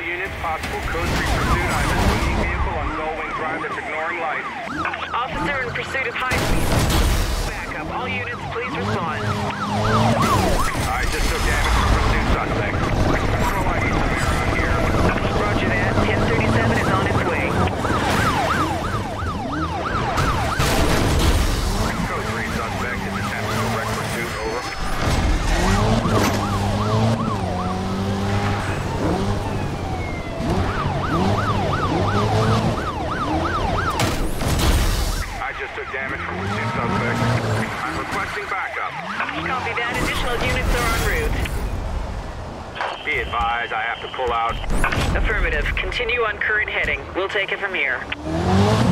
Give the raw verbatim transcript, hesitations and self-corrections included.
units, possible code three pursuit. I have a speeding vehicle on Gullwing Drive that's ignoring lights. Officer in pursuit of high speed. Backup. All units, please respond. I just took damage from pursuit suspect. Control, I need some air out here. Roger that. ten thirty-seven is on its way. Code three suspect is attempting to wreck pursuit. Over. I just took damage from pursuit suspect. I'm requesting backup. Copy that. Additional units are en route. Be advised, I have to pull out. Affirmative. Continue on current heading. We'll take it from here.